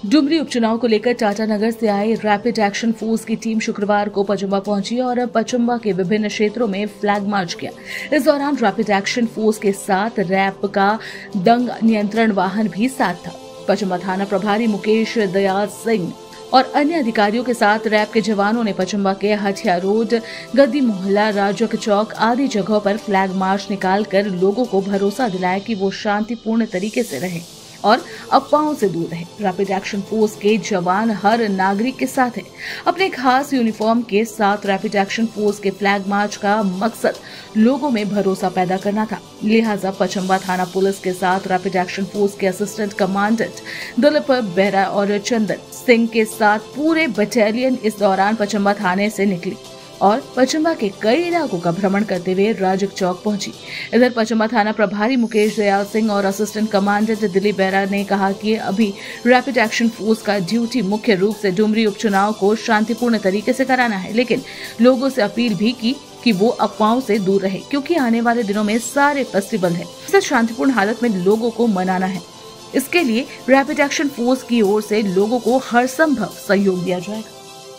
डुमरी उपचुनाव को लेकर टाटा नगर से आई रैपिड एक्शन फोर्स की टीम शुक्रवार को पचम्बा पहुंची और पचम्बा के विभिन्न क्षेत्रों में फ्लैग मार्च किया। इस दौरान रैपिड एक्शन फोर्स के साथ रैप का दंग नियंत्रण वाहन भी साथ था। पचम्बा थाना प्रभारी मुकेश दयाल सिंह और अन्य अधिकारियों के साथ रैप के जवानों ने पचम्बा के हथिया रोड, गद्दी मोहल्ला, राजक चौक आदि जगहों पर फ्लैग मार्च निकालकर लोगों को भरोसा दिलाया कि वो शांतिपूर्ण तरीके से रहें और अफवाहों से दूर रहे। रैपिड एक्शन फोर्स के जवान हर नागरिक के साथ है। अपने खास यूनिफॉर्म के साथ रैपिड एक्शन फोर्स के फ्लैग मार्च का मकसद लोगों में भरोसा पैदा करना था। लिहाजा पचम्बा थाना पुलिस के साथ रैपिड एक्शन फोर्स के असिस्टेंट कमांडेंट दिलीप बेरा और चंदन सिंह के साथ पूरे बटालियन इस दौरान पचम्बा थाने से निकली और पचम्बा के कई इलाकों का भ्रमण करते हुए राजक चौक पहुंची। इधर पचम्बा थाना प्रभारी मुकेश दयाल सिंह और असिस्टेंट कमांडेंट दिलीप बेरा ने कहा कि अभी रैपिड एक्शन फोर्स का ड्यूटी मुख्य रूप से डुमरी उपचुनाव को शांतिपूर्ण तरीके से कराना है, लेकिन लोगों से अपील भी की कि वो अफवाहों से दूर रहे, क्योंकि आने वाले दिनों में सारे फेस्टिवल है, इसे शांतिपूर्ण हालत में लोगों को मनाना है। इसके लिए रैपिड एक्शन फोर्स की ओर से लोगों को हर संभव सहयोग दिया जाएगा।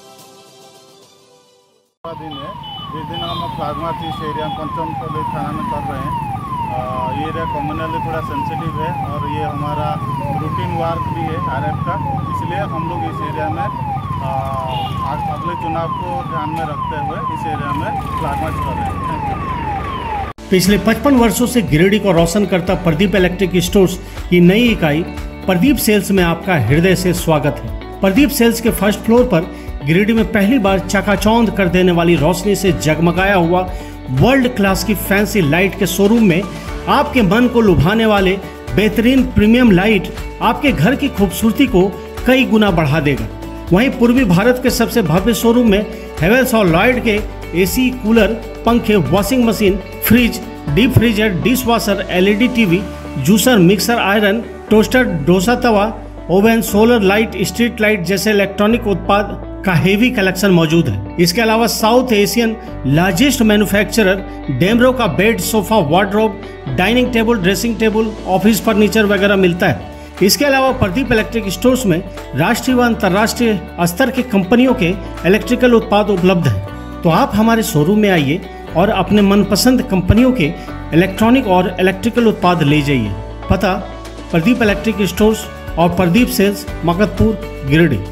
दिन है, इस दिन हम फ्लैग मार्च इस एरिया पंचमपल्ली थाना में कर रहे हैं। ये एरिया कम्युनली थोड़ा सेंसिटिव है और ये हमारा रूटीन वर्क भी है आरएफ का, इसलिए हम लोग इस एरिया में अगले चुनाव को ध्यान में रखते हुए इस एरिया में फ्लैग मार्च कर रहे हैं। पिछले 55 वर्षों से गिरिडीह को रोशन करता प्रदीप इलेक्ट्रिक स्टोर्स की नई इकाई प्रदीप सेल्स में आपका हृदय से स्वागत है। प्रदीप सेल्स के फर्स्ट फ्लोर पर गिरिडीह में पहली बार चकाचौंध कर देने वाली रोशनी से जगमगाया हुआ वर्ल्ड क्लास की फैंसी लाइट के शोरूम में आपके मन को लुभाने वाले बेहतरीन प्रीमियम लाइट आपके घर की खूबसूरती को कई गुना बढ़ा देगा। वहीं पूर्वी भारत के सबसे भव्य शोरूम में हेवेल्स और लॉयड के एसी, कूलर, पंखे, washing machine, fridge, deep freezer, dish washer, LED TV, juicer, mixer, iron, toaster, dosa तवा, oven, solar light, street light जैसे इलेक्ट्रॉनिक उत्पाद का हेवी कलेक्शन मौजूद है। इसके अलावा south Asian largest manufacturer Damro का bed, sofa, wardrobe, dining table, dressing table, office furniture वगैरह मिलता है। इसके अलावा प्रदीप इलेक्ट्रिक स्टोर्स में राष्ट्रीय व अंतर्राष्ट्रीय स्तर की कंपनियों के इलेक्ट्रिकल उत्पाद उपलब्ध हैं। तो आप हमारे शोरूम में आइए और अपने मनपसंद कंपनियों के इलेक्ट्रॉनिक और इलेक्ट्रिकल उत्पाद ले जाइए। पता प्रदीप इलेक्ट्रिक स्टोर्स और प्रदीप सेल्स, मकतपुर, गिरिडीह।